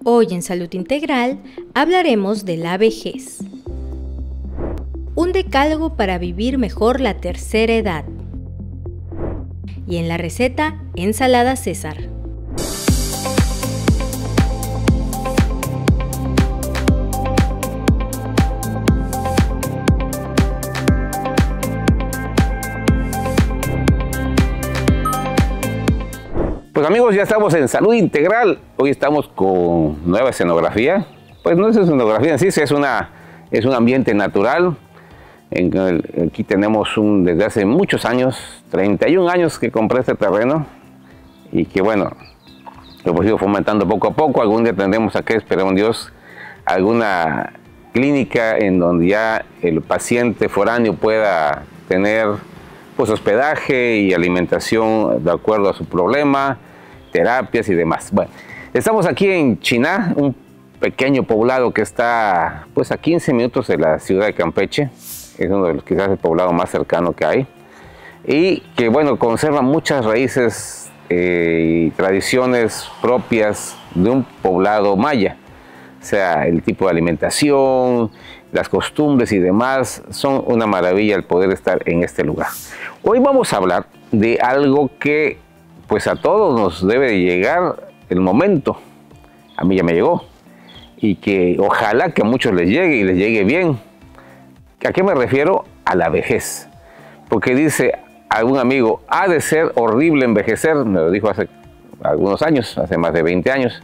Hoy en Salud Integral hablaremos de la vejez. Un decálogo para vivir mejor la tercera edad. Y en la receta, ensalada César. Pues amigos, ya estamos en Salud Integral. Hoy estamos con nueva escenografía. Pues no es escenografía en sí, es un ambiente natural. Aquí tenemos desde hace muchos años, 31 años que compré este terreno. Y que bueno, lo hemos ido fomentando poco a poco. Algún día tendremos aquí, esperemos Dios, alguna clínica en donde ya el paciente foráneo pueda tener pues hospedaje y alimentación de acuerdo a su problema, terapias y demás. Bueno, estamos aquí en Chiná, un pequeño poblado que está pues a 15 minutos de la ciudad de Campeche. Es uno de los quizás el poblado más cercano que hay y que bueno, conserva muchas raíces y tradiciones propias de un poblado maya. O sea, el tipo de alimentación, las costumbres y demás, son una maravilla el poder estar en este lugar. Hoy vamos a hablar de algo que pues a todos nos debe de llegar el momento. A mí ya me llegó. Y que ojalá que a muchos les llegue y les llegue bien. ¿A qué me refiero? A la vejez. Porque dice algún amigo, ha de ser horrible envejecer. Me lo dijo hace algunos años, hace más de 20 años.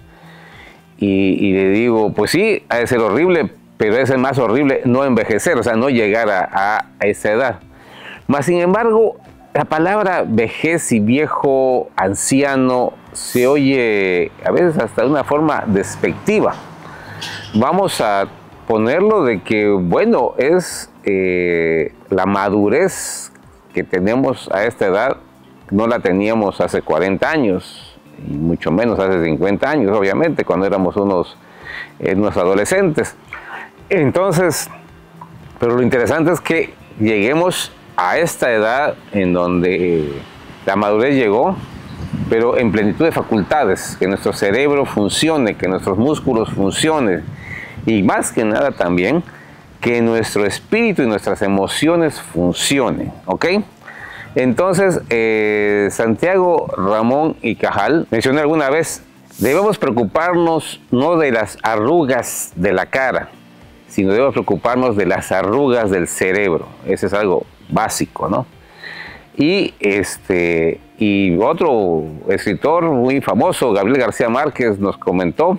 Y le digo, pues sí, ha de ser horrible, pero es el más horrible no envejecer, o sea, no llegar a esa edad. Mas, sin embargo, la palabra vejez y viejo, anciano, se oye a veces hasta de una forma despectiva. Vamos a ponerlo de que, bueno, es la madurez que tenemos a esta edad, no la teníamos hace 40 años, y mucho menos hace 50 años, obviamente, cuando éramos unos adolescentes. Entonces, pero lo interesante es que lleguemos a esta edad en donde la madurez llegó, pero en plenitud de facultades, que nuestro cerebro funcione, que nuestros músculos funcionen, y más que nada también, que nuestro espíritu y nuestras emociones funcionen, ¿ok? Entonces, Santiago Ramón y Cajal mencionó alguna vez, debemos preocuparnos no de las arrugas de la cara, sino debemos preocuparnos de las arrugas del cerebro. Ese es algo básico, ¿no? Y otro escritor muy famoso, Gabriel García Márquez, nos comentó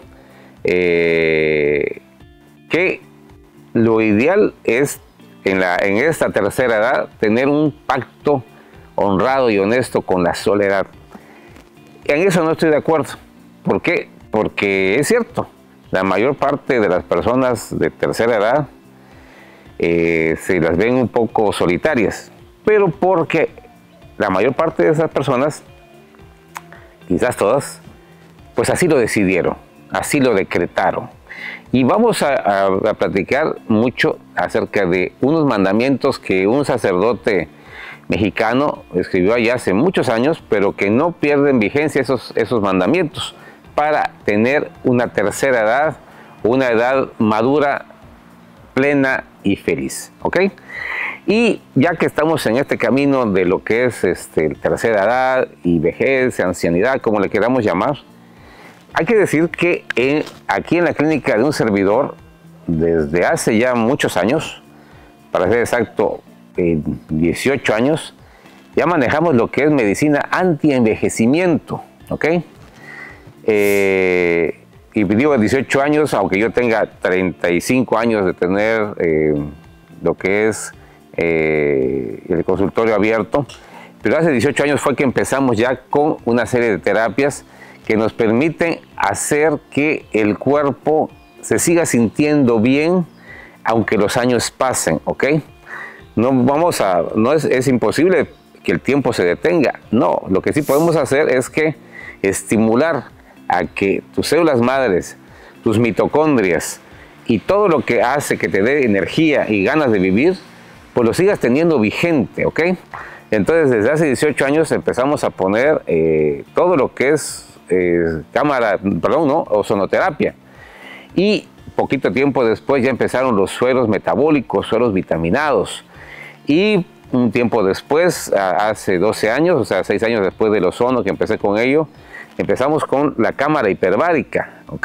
que lo ideal es en esta tercera edad tener un pacto honrado y honesto con la soledad. En eso no estoy de acuerdo. ¿Por qué? Porque es cierto, la mayor parte de las personas de tercera edad se las ven un poco solitarias, pero porque la mayor parte de esas personas, quizás todas, pues así lo decidieron, así lo decretaron. Y vamos a platicar mucho acerca de unos mandamientos que un sacerdote mexicano escribió allá hace muchos años, pero que no pierden vigencia esos mandamientos para tener una tercera edad, una edad madura, plena y feliz, ¿ok? Y ya que estamos en este camino de lo que es tercera edad y vejez, ancianidad, como le queramos llamar, hay que decir que aquí en la clínica de un servidor, desde hace ya muchos años, para ser exacto, 18 años, ya manejamos lo que es medicina anti-envejecimiento, ¿ok? Y digo 18 años, aunque yo tenga 35 años de tener lo que es el consultorio abierto, pero hace 18 años fue que empezamos ya con una serie de terapias que nos permiten hacer que el cuerpo se siga sintiendo bien, aunque los años pasen, ¿ok? No es imposible que el tiempo se detenga. No, lo que sí podemos hacer es que estimular a que tus células madres, tus mitocondrias y todo lo que hace que te dé energía y ganas de vivir, pues lo sigas teniendo vigente, ¿ok? Entonces, desde hace 18 años empezamos a poner todo lo que es ozonoterapia. y poquito tiempo después ya empezaron los sueros metabólicos, sueros vitaminados, y un tiempo después, hace 12 años, o sea 6 años después del ozono que empecé con ello, empezamos con la cámara hiperbárica, ¿ok?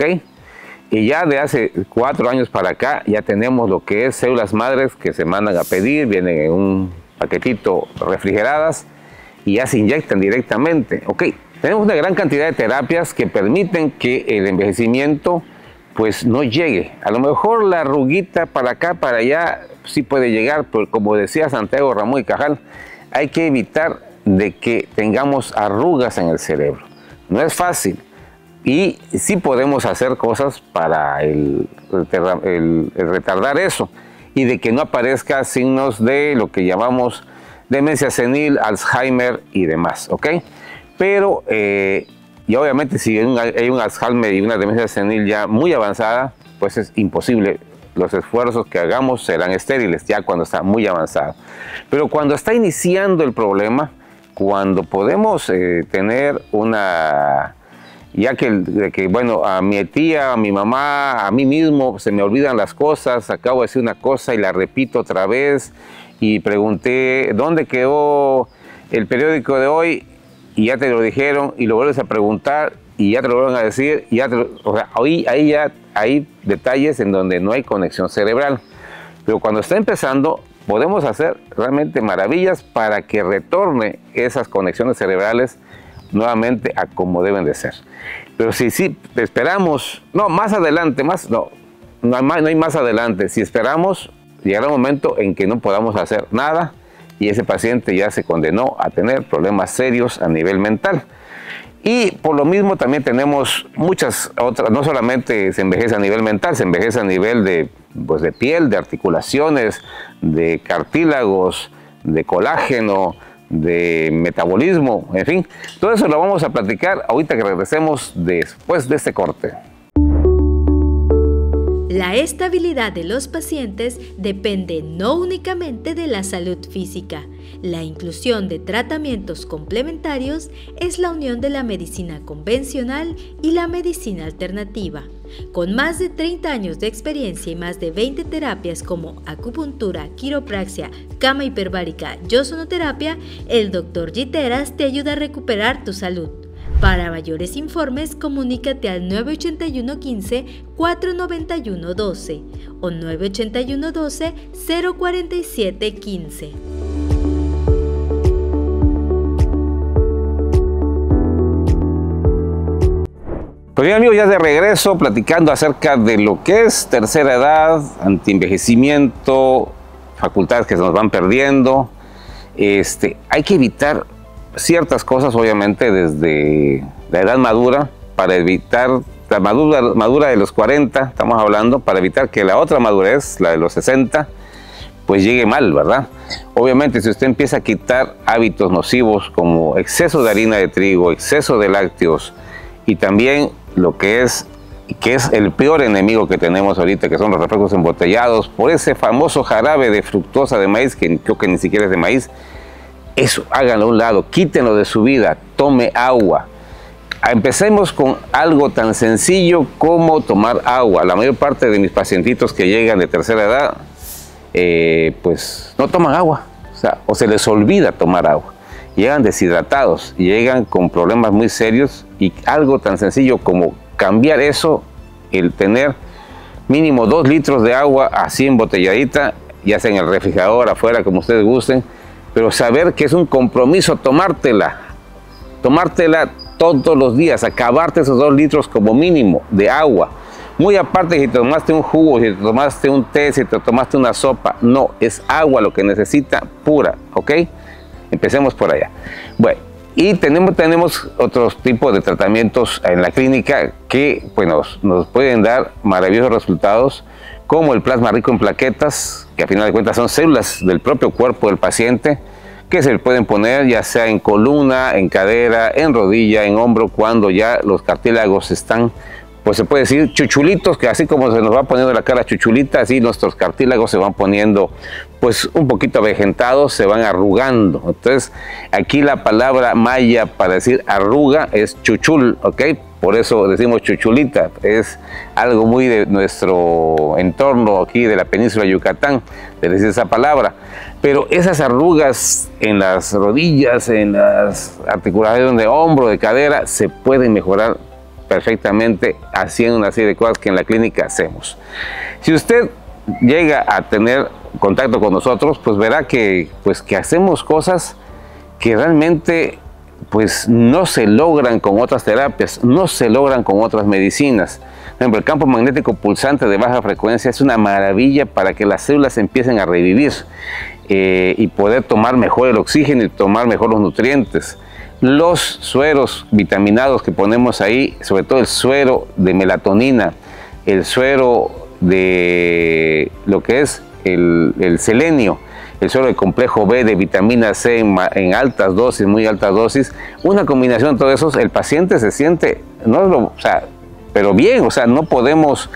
Y ya de hace 4 años para acá ya tenemos lo que es células madres que se mandan a pedir, vienen en un paquetito refrigeradas y ya se inyectan directamente, ¿ok? Tenemos una gran cantidad de terapias que permiten que el envejecimiento pues no llegue. A lo mejor la arruguita para acá, para allá, sí puede llegar, pero como decía Santiago Ramón y Cajal, hay que evitar de que tengamos arrugas en el cerebro. No es fácil y sí podemos hacer cosas para el retardar eso y de que no aparezca signos de lo que llamamos demencia senil, Alzheimer y demás, ¿ok? Pero y obviamente si hay un Alzheimer y una demencia senil ya muy avanzada, pues es imposible. Los esfuerzos que hagamos serán estériles ya cuando está muy avanzado. Pero cuando está iniciando el problema, cuando podemos tener una... Ya que, bueno, a mi tía, a mi mamá, a mí mismo se me olvidan las cosas, acabo de decir una cosa y la repito otra vez, y pregunté, ¿dónde quedó el periódico de hoy? Y ya te lo dijeron, y lo vuelves a preguntar, y ya te lo vuelven a decir, y ya o sea, ahí ya hay detalles en donde no hay conexión cerebral. Pero cuando está empezando, podemos hacer realmente maravillas para que retorne esas conexiones cerebrales nuevamente a como deben de ser. Pero si esperamos, no, más adelante, no hay más adelante, si esperamos, llegará un momento en que no podamos hacer nada, y ese paciente ya se condenó a tener problemas serios a nivel mental. Y por lo mismo también tenemos muchas otras, no solamente se envejece a nivel mental, se envejece a nivel de piel, de articulaciones, de cartílagos, de colágeno, de metabolismo, en fin. Todo eso lo vamos a platicar ahorita que regresemos después de este corte. La estabilidad de los pacientes depende no únicamente de la salud física. La inclusión de tratamientos complementarios es la unión de la medicina convencional y la medicina alternativa. Con más de 30 años de experiencia y más de 20 terapias como acupuntura, quiropraxia, cama hiperbárica y ozonoterapia, el Dr. Giteras te ayuda a recuperar tu salud. Para mayores informes, comunícate al 981 15 491 12 o 981 12 047 15. Pues bien, amigos, ya de regreso platicando acerca de lo que es tercera edad, antienvejecimiento, facultades que se nos van perdiendo. Hay que evitar ciertas cosas, obviamente, desde la edad madura, para evitar la madura de los 40, estamos hablando, para evitar que la otra madurez, la de los 60, pues llegue mal, ¿verdad? Obviamente, si usted empieza a quitar hábitos nocivos como exceso de harina de trigo, exceso de lácteos y también lo que es el peor enemigo que tenemos ahorita, que son los refrescos embotellados, por ese famoso jarabe de fructosa de maíz, que creo que ni siquiera es de maíz. Eso, háganlo a un lado, quítenlo de su vida, tome agua. Empecemos con algo tan sencillo como tomar agua. La mayor parte de mis pacientitos que llegan de tercera edad, pues no toman agua, o se les olvida tomar agua. Llegan deshidratados, llegan con problemas muy serios, y algo tan sencillo como cambiar eso, el tener mínimo 2 litros de agua así embotelladita, ya sea en el refrigerador, afuera, como ustedes gusten, pero saber que es un compromiso tomártela todos los días, acabarte esos 2 litros como mínimo de agua. Muy aparte si te tomaste un jugo, si te tomaste un té, si te tomaste una sopa, no, es agua lo que necesita pura, ¿ok? Empecemos por allá. Bueno, y tenemos otros tipos de tratamientos en la clínica que pues, nos pueden dar maravillosos resultados, como el plasma rico en plaquetas, que a final de cuentas son células del propio cuerpo del paciente, que se le pueden poner ya sea en columna, en cadera, en rodilla, en hombro, cuando ya los cartílagos están, pues se puede decir, chuchulitos, que así como se nos va poniendo la cara chuchulita, así nuestros cartílagos se van poniendo pues un poquito avejentados, se van arrugando. Entonces aquí la palabra maya para decir arruga es chuchul, ¿ok? por eso decimos chuchulita, es algo muy de nuestro entorno aquí de la península de Yucatán, de decir esa palabra. Pero esas arrugas en las rodillas, en las articulaciones de hombro, de cadera, se pueden mejorar perfectamente haciendo una serie de cosas que en la clínica hacemos. Si usted llega a tener contacto con nosotros, pues verá que hacemos cosas que realmente pues no se logran con otras terapias, no se logran con otras medicinas. Por ejemplo, el campo magnético pulsante de baja frecuencia es una maravilla para que las células empiecen a revivir y poder tomar mejor el oxígeno y tomar mejor los nutrientes. Los sueros vitaminados que ponemos ahí, sobre todo el suero de melatonina, el suero de lo que es el selenio, el suero de complejo B, de vitamina C en altas dosis, muy altas dosis, una combinación de todo eso, el paciente se siente, pero bien, o sea, no podemos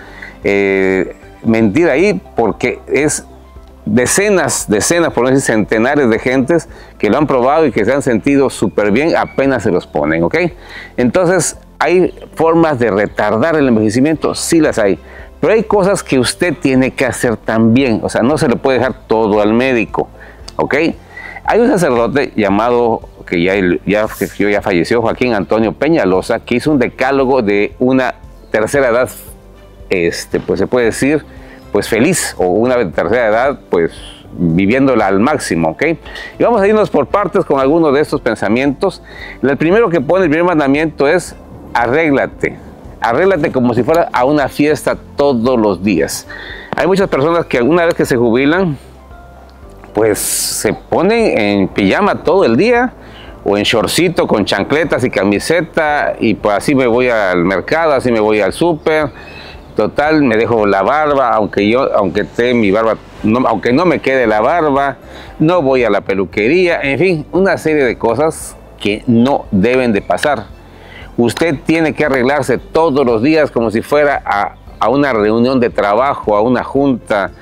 mentir ahí porque es decenas, por no decir centenares de gentes que lo han probado y que se han sentido súper bien apenas se los ponen, ¿ok? Entonces, ¿hay formas de retardar el envejecimiento? Sí las hay. Pero hay cosas que usted tiene que hacer también, o sea, no se le puede dejar todo al médico, ¿ok? Hay un sacerdote llamado, que ya falleció, Joaquín Antonio Peñalosa, que hizo un decálogo de una tercera edad, pues se puede decir, pues feliz, o una tercera edad, pues viviéndola al máximo, ¿ok? Y vamos a irnos por partes con algunos de estos pensamientos. El primero que pone, el primer mandamiento es, arréglate. Arréglate como si fuera a una fiesta todos los días. Hay muchas personas que alguna vez que se jubilan, pues se ponen en pijama todo el día, o en shortcito con chancletas y camiseta, y pues así me voy al mercado, así me voy al súper. Total, me dejo la barba, aunque esté mi barba, aunque no me quede la barba, no voy a la peluquería, en fin, una serie de cosas que no deben de pasar. Usted tiene que arreglarse todos los días como si fuera a una reunión de trabajo, a una junta,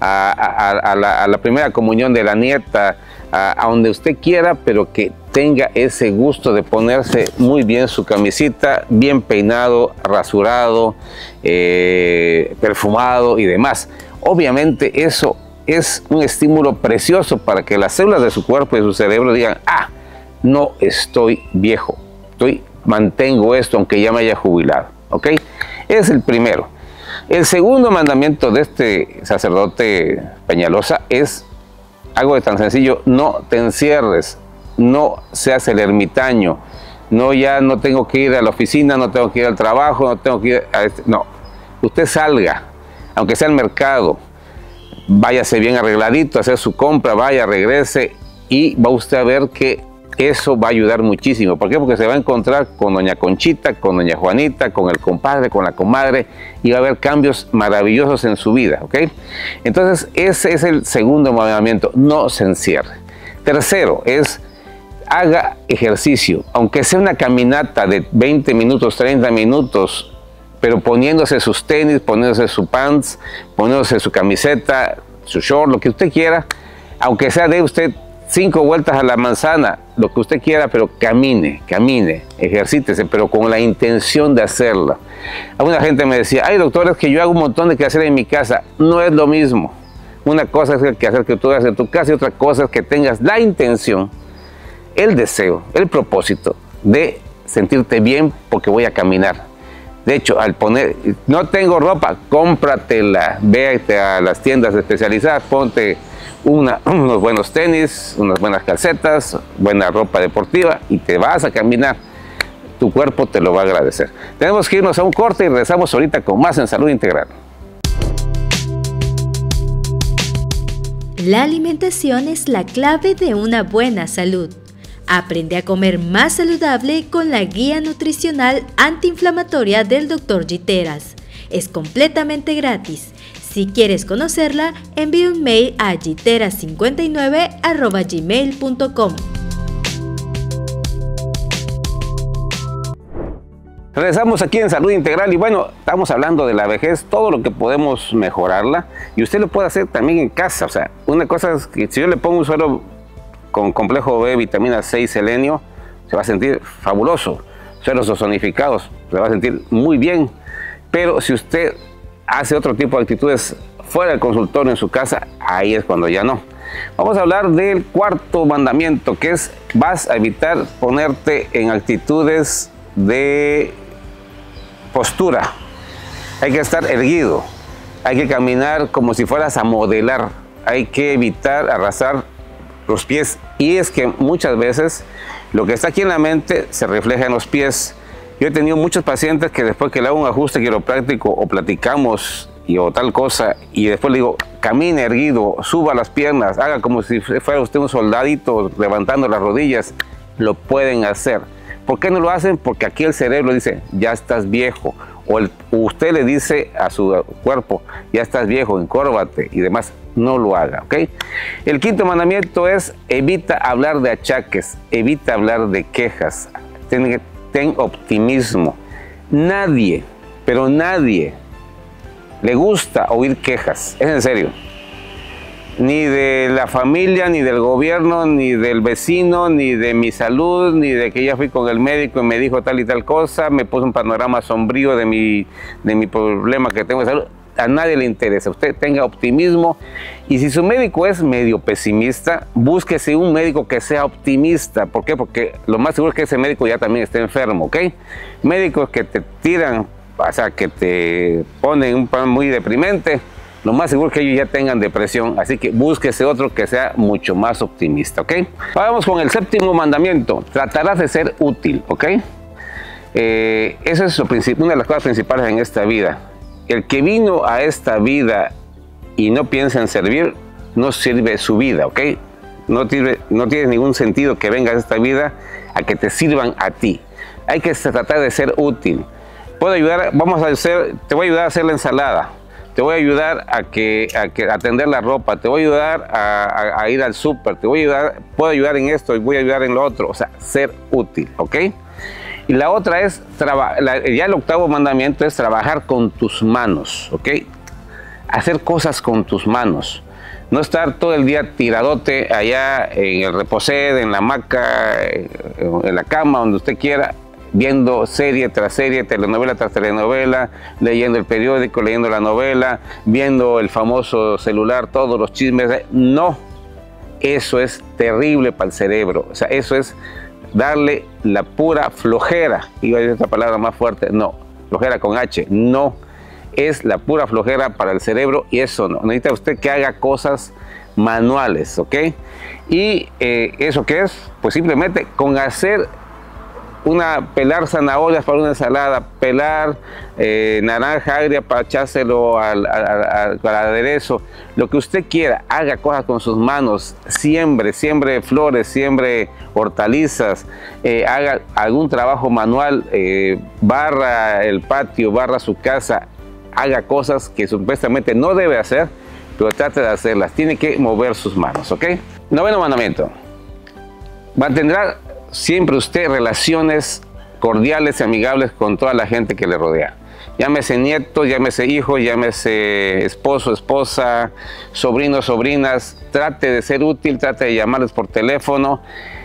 a la primera comunión de la nieta, a donde usted quiera, pero que tenga ese gusto de ponerse muy bien su camisita, bien peinado, rasurado, perfumado y demás. Obviamente eso es un estímulo precioso para que las células de su cuerpo y de su cerebro digan, ah, no estoy viejo, mantengo esto aunque ya me haya jubilado, ¿ok? Es el primero. El segundo mandamiento de este sacerdote Peñalosa es algo de tan sencillo: no te encierres, no seas el ermitaño, ya no tengo que ir a la oficina, no tengo que ir al trabajo, no tengo que ir a no, usted salga, aunque sea al mercado, váyase bien arregladito, a hacer su compra, vaya, regrese y va usted a ver que eso va a ayudar muchísimo. ¿Por qué? Porque se va a encontrar con doña Conchita, con doña Juanita, con el compadre, con la comadre, y va a haber cambios maravillosos en su vida, ¿ok? Entonces, ese es el segundo mandamiento: no se encierre. Tercero es, haga ejercicio, aunque sea una caminata de 20 minutos, 30 minutos, pero poniéndose sus tenis, poniéndose su pants, poniéndose su camiseta, su short, lo que usted quiera, aunque sea de usted 5 vueltas a la manzana, lo que usted quiera, pero camine, ejercítese, pero con la intención de hacerla. Alguna gente me decía, ay doctor, es que yo hago un montón de quehacer en mi casa. No es lo mismo. Una cosa es el quehacer que tú hagas en tu casa y otra cosa es que tengas la intención, el deseo, el propósito de sentirte bien porque voy a caminar. De hecho, al poner, no tengo ropa, cómpratela, vete a las tiendas especializadas, ponte unos buenos tenis, unas buenas calcetas, buena ropa deportiva y te vas a caminar. Tu cuerpo te lo va a agradecer. Tenemos que irnos a un corte y regresamos ahorita con más en Salud Integral. La alimentación es la clave de una buena salud. Aprende a comer más saludable con la guía nutricional antiinflamatoria del Dr. Giteras. Es completamente gratis. Si quieres conocerla, envía un mail a giteras59@gmail.com. Regresamos aquí en Salud Integral y bueno, estamos hablando de la vejez, todo lo que podemos mejorarla y usted lo puede hacer también en casa. O sea, una cosa es que si yo le pongo un suero con complejo B, vitamina C y selenio, se va a sentir fabuloso. suelos ozonificados, se va a sentir muy bien. Pero si usted hace otro tipo de actitudes fuera del consultorio en su casa, ahí es cuando ya no. Vamos a hablar del cuarto mandamiento, que es: vas a evitar ponerte en actitudes de postura. Hay que estar erguido, hay que caminar como si fueras a modelar, hay que evitar arrastrar los pies. Y es que muchas veces lo que está aquí en la mente se refleja en los pies. Yo he tenido muchos pacientes que después que le hago un ajuste quiropráctico o platicamos o tal cosa, y después le digo, camine erguido, suba las piernas, haga como si fuera usted un soldadito levantando las rodillas, lo pueden hacer. ¿Por qué no lo hacen? Porque aquí el cerebro dice, ya estás viejo, o usted le dice a su cuerpo, ya estás viejo, encórvate y demás. No lo haga, ¿ok? El quinto mandamiento es: evita hablar de achaques, evita hablar de quejas, ten optimismo. Nadie, pero nadie le gusta oír quejas, es en serio. Ni de la familia, ni del gobierno, ni del vecino, ni de mi salud, ni de que ya fui con el médico y me dijo tal y tal cosa, me puso un panorama sombrío de mi problema que tengo de salud. A nadie le interesa. Usted tenga optimismo, y si su médico es medio pesimista, búsquese un médico que sea optimista. ¿Por qué? Porque lo más seguro es que ese médico ya también esté enfermo, ¿ok? Médicos que te tiran, o sea, que te ponen un plan muy deprimente, lo más seguro es que ellos ya tengan depresión, así que búsquese otro que sea mucho más optimista, ¿ok? Vamos con el séptimo mandamiento: tratarás de ser útil, ¿ok? Eso es una de las cosas principales en esta vida. El que vino a esta vida y no piensa en servir, no sirve su vida, ¿ok? No tiene ningún sentido que vengas a esta vida a que te sirvan a ti. Hay que tratar de ser útil. Puedo ayudar, te voy a ayudar a hacer la ensalada, te voy a ayudar a tender la ropa, te voy a ayudar a ir al súper, puedo ayudar en esto y voy a ayudar en lo otro. O sea, ser útil, ¿ok? Y la otra es, ya el octavo mandamiento es trabajar con tus manos, ¿ok? Hacer cosas con tus manos. No estar todo el día tiradote allá en el reposed, en la hamaca, en la cama, donde usted quiera, viendo serie tras serie, telenovela tras telenovela, leyendo el periódico, leyendo la novela, viendo el famoso celular, todos los chismes. No, eso es terrible para el cerebro. O sea, eso es darle la pura flojera. Iba a decir esta palabra más fuerte. No, flojera con H. No, es la pura flojera para el cerebro, y eso no. Necesita usted que haga cosas manuales, ¿ok? Y ¿eso qué es? Pues simplemente con hacer pelar zanahorias para una ensalada, pelar naranja agria para echárselo al aderezo, lo que usted quiera, haga cosas con sus manos, siembre flores, siembre hortalizas, haga algún trabajo manual, barra el patio, barra su casa, haga cosas que supuestamente no debe hacer, pero trate de hacerlas, tiene que mover sus manos, ¿ok? Noveno mandamiento: mantendrá siempre usted relaciones cordiales y amigables con toda la gente que le rodea. Llámese nietos, llámese hijos, llámese esposo, esposa, sobrinos, sobrinas. Trate de ser útil, trate de llamarles por teléfono.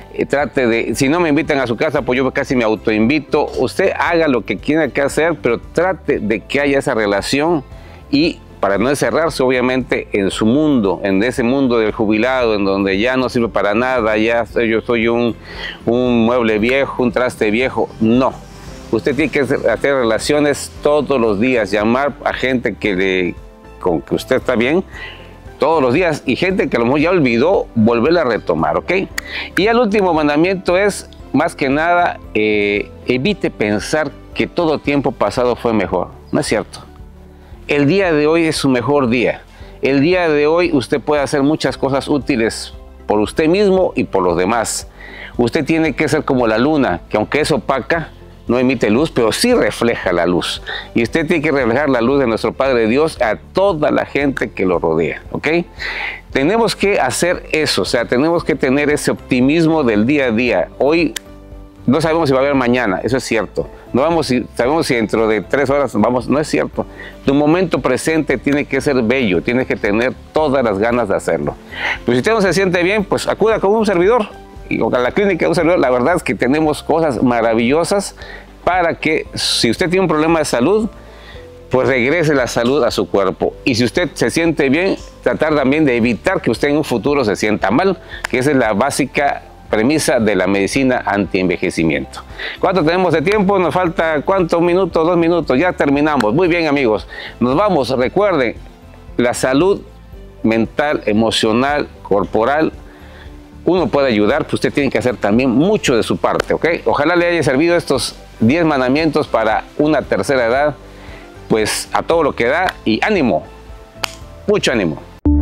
Si no me invitan a su casa, pues yo casi me autoinvito. Usted haga lo que tiene que hacer, pero trate de que haya esa relación, y para no encerrarse obviamente en su mundo, en ese mundo del jubilado, en donde ya no sirve para nada, yo soy un mueble viejo, un traste viejo. No, usted tiene que hacer relaciones todos los días, llamar a gente con que usted está bien todos los días, y gente que a lo mejor ya olvidó, volverla a retomar, ¿ok? Y el último mandamiento es, más que nada, evite pensar que todo tiempo pasado fue mejor. No es cierto. El día de hoy es su mejor día. El día de hoy usted puede hacer muchas cosas útiles por usted mismo y por los demás. Usted tiene que ser como la luna, que aunque es opaca, no emite luz, pero sí refleja la luz. Y usted tiene que reflejar la luz de nuestro Padre Dios a toda la gente que lo rodea, ¿ok? Tenemos que hacer eso, o sea, tenemos que tener ese optimismo del día a día. Hoy no sabemos si va a haber mañana, eso es cierto. No sabemos si dentro de 3 horas vamos, no es cierto. Tu momento presente tiene que ser bello, tienes que tener todas las ganas de hacerlo. Pues si usted no se siente bien, pues acuda con un servidor, y a la clínica de un servidor. La verdad es que tenemos cosas maravillosas para que si usted tiene un problema de salud, pues regrese la salud a su cuerpo. Y si usted se siente bien, tratar también de evitar que usted en un futuro se sienta mal, que esa es la básica premisa de la medicina anti-envejecimiento. ¿Cuánto tenemos de tiempo? Nos falta, ¿cuántos minutos? 2 minutos, ya terminamos. Muy bien, amigos, nos vamos. Recuerden, la salud mental, emocional, corporal, uno puede ayudar, pero usted tiene que hacer también mucho de su parte, ¿ok? Ojalá le haya servido estos 10 mandamientos para una tercera edad, pues a todo lo que da, y ánimo, mucho ánimo.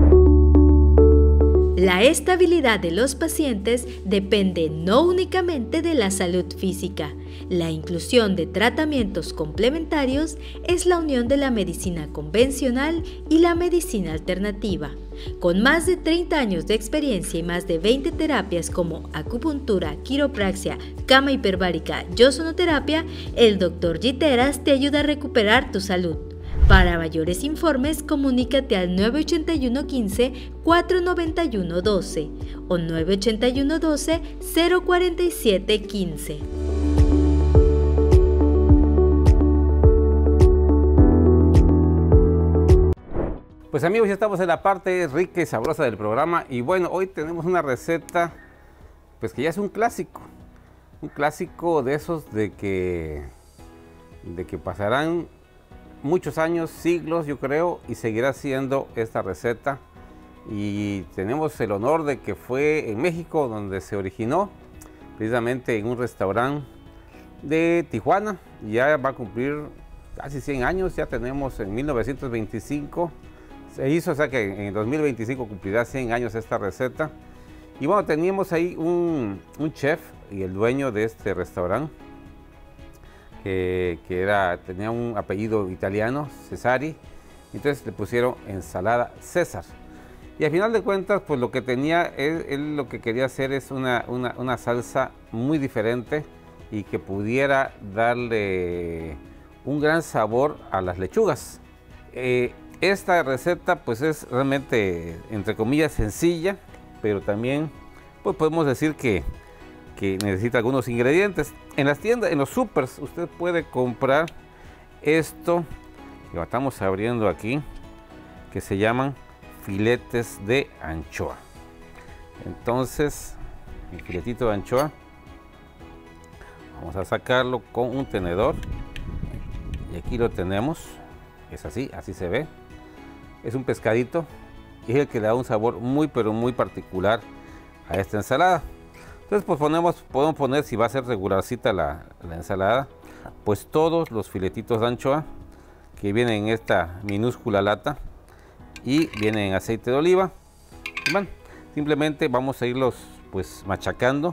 La estabilidad de los pacientes depende no únicamente de la salud física. La inclusión de tratamientos complementarios es la unión de la medicina convencional y la medicina alternativa. Con más de 30 años de experiencia y más de 20 terapias como acupuntura, quiropraxia, cama hiperbárica y ozonoterapia, el Dr. Giteras te ayuda a recuperar tu salud. Para mayores informes, comunícate al 981 15 491 12 o 981 12 047 15. Pues amigos, ya estamos en la parte rica y sabrosa del programa, y bueno, hoy tenemos una receta pues que ya es un clásico de esos de que pasarán muchos años, siglos yo creo, y seguirá siendo esta receta. Y tenemos el honor de que fue en México donde se originó, precisamente en un restaurante de Tijuana. Ya va a cumplir casi 100 años, ya tenemos en 1925 se hizo, o sea que en 2025 cumplirá 100 años esta receta. Y bueno, teníamos ahí un chef y el dueño de este restaurante, que tenía un apellido italiano, Cesari, entonces le pusieron ensalada César. Y al final de cuentas, pues lo que tenía, él lo que quería hacer es una salsa muy diferente y que pudiera darle un gran sabor a las lechugas. Esta receta pues es realmente, entre comillas, sencilla, pero también pues podemos decir que necesita algunos ingredientes. En las tiendas, en los supers, usted puede comprar esto que estamos abriendo aquí, que se llaman filetes de anchoa. Entonces, el filetito de anchoa, vamos a sacarlo con un tenedor, y aquí lo tenemos. Es así se ve. Es un pescadito y es el que le da un sabor muy, pero muy particular a esta ensalada. Entonces pues podemos poner, si va a ser regularcita la ensalada, pues todos los filetitos de anchoa que vienen en esta minúscula lata y vienen en aceite de oliva. Y bueno, simplemente vamos a irlos pues machacando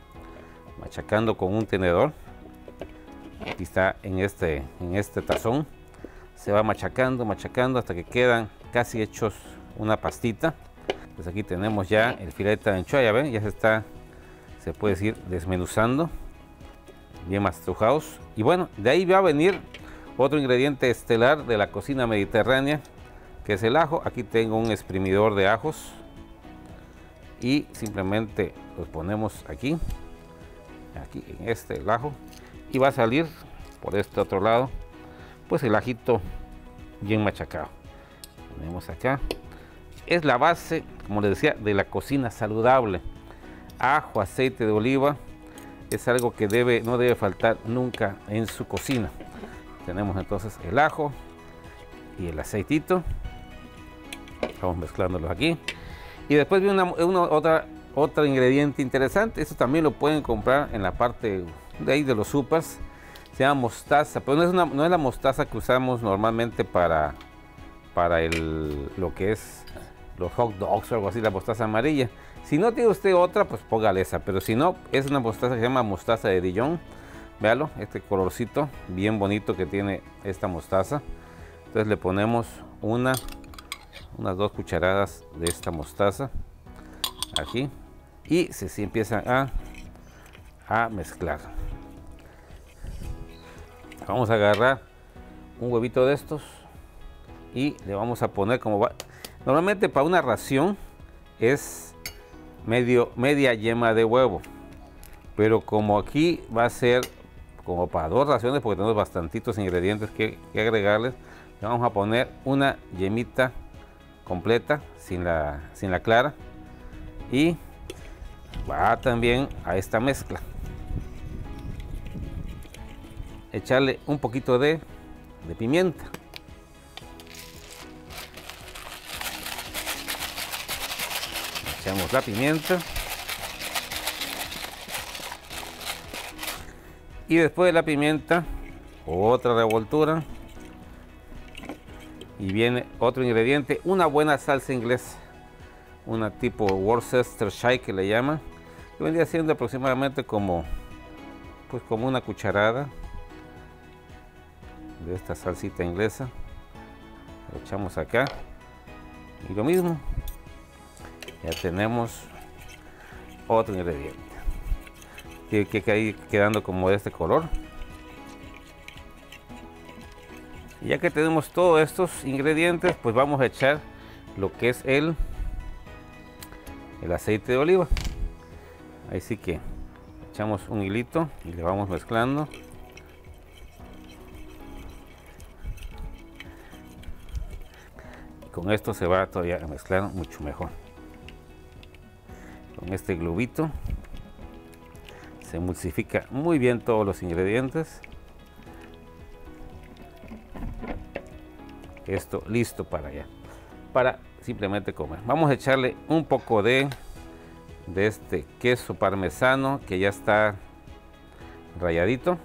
con un tenedor. Aquí está en este tazón. Se va machacando hasta que quedan casi hechos una pastita. Pues aquí tenemos ya el filete de anchoa, ya ven, ya se puede decir, desmenuzando, bien mastrujados. Y bueno, de ahí va a venir otro ingrediente estelar de la cocina mediterránea, que es el ajo. Aquí tengo un exprimidor de ajos y simplemente los ponemos aquí en el ajo, y va a salir por este otro lado pues el ajito bien machacado. Ponemos acá. Es la base, como les decía, de la cocina saludable. Ajo, aceite de oliva, es algo que no debe faltar nunca en su cocina. Tenemos entonces el ajo y el aceitito. Vamos mezclándolos aquí. Y después viene otro ingrediente interesante. Esto también lo pueden comprar en la parte de ahí de los supers. Se llama mostaza, pero no es la mostaza que usamos normalmente para lo que es los hot dogs o algo así, la mostaza amarilla. Si no tiene usted otra, pues póngale esa, pero si no, es una mostaza que se llama mostaza de Dijon. Véalo, este colorcito bien bonito que tiene esta mostaza. Entonces le ponemos unas 2 cucharadas de esta mostaza aquí, y se empieza a mezclar. Vamos a agarrar un huevito de estos y le vamos a poner como va. Normalmente para una ración es media yema de huevo, pero como aquí va a ser como para 2 raciones, porque tenemos bastantitos ingredientes que agregarles. Le vamos a poner una yemita completa sin la clara, y va también a esta mezcla echarle un poquito de pimienta. Echamos la pimienta y después de la pimienta otra revoltura, y viene otro ingrediente, una buena salsa inglesa, una tipo Worcestershire que le llaman, que vendría siendo aproximadamente como una cucharada de esta salsita inglesa. Lo echamos acá y lo mismo, ya tenemos otro ingrediente. Tiene que ir quedando como de este color. Y ya que tenemos todos estos ingredientes, pues vamos a echar lo que es el aceite de oliva. Ahí sí que echamos un hilito y le vamos mezclando. Y con esto se va todavía a mezclar mucho mejor. Con este globito se emulsifica muy bien todos los ingredientes. Esto listo para simplemente comer. Vamos a echarle un poco de este queso parmesano que ya está ralladito.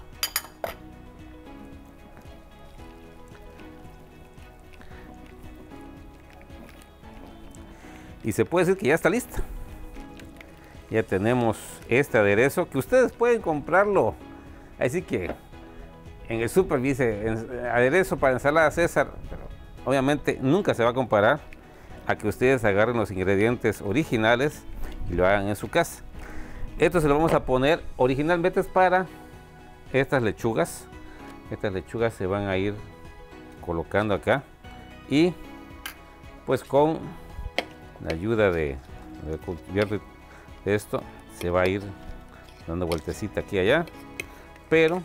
Y se puede decir que ya está lista. Ya tenemos este aderezo que ustedes pueden comprarlo. Así que en el súper dice aderezo para ensalada César, pero obviamente nunca se va a comparar a que ustedes agarren los ingredientes originales y lo hagan en su casa. Esto se lo vamos a poner originalmente es para estas lechugas. Estas lechugas se van a ir colocando acá y pues con la ayuda de cubierto de esto se va a ir dando vueltecita aquí y allá, pero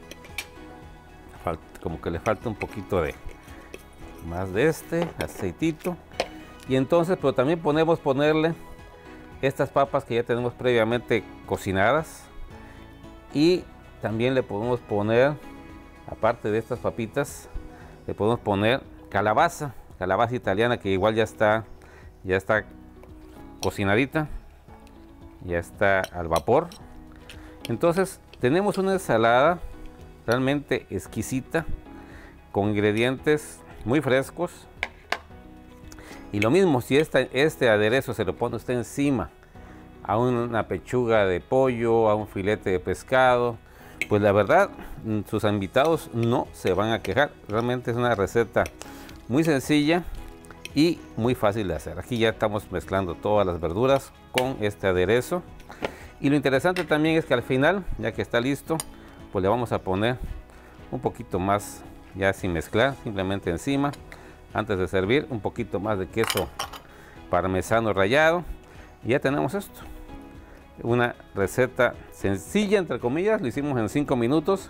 como que le falta un poquito de más de este aceitito. Y entonces, pero también podemos ponerle estas papas que ya tenemos previamente cocinadas, y también le podemos poner, aparte de estas papitas, le podemos poner calabaza italiana, que igual ya está cocinadita, ya está al vapor. Entonces tenemos una ensalada realmente exquisita con ingredientes muy frescos. Y lo mismo, si este aderezo se lo pone usted encima a una pechuga de pollo, a un filete de pescado, pues la verdad sus invitados no se van a quejar. Realmente es una receta muy sencilla y muy fácil de hacer. Aquí ya estamos mezclando todas las verduras con este aderezo, y lo interesante también es que al final, ya que está listo, pues le vamos a poner un poquito más, ya sin mezclar, simplemente encima, antes de servir, un poquito más de queso parmesano rallado, y ya tenemos esto. Una receta sencilla, entre comillas, lo hicimos en 5 minutos.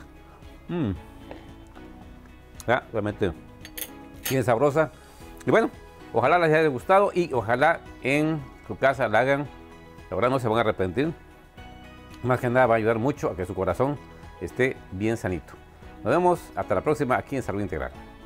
Realmente bien sabrosa. Y bueno, ojalá les haya gustado y ojalá en su casa la hagan. La verdad no se van a arrepentir. Más que nada va a ayudar mucho a que su corazón esté bien sanito. Nos vemos hasta la próxima aquí en Salud Integral.